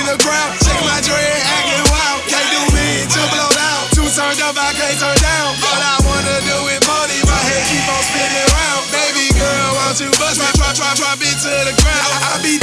the crowd. Shaking my dread, acting wild. Can't do me, too blowed out. Too turned up, I can't turn down. All I wanna do is party, my head keep on spinning round. Baby girl, won't you bust my drop it to the ground. I be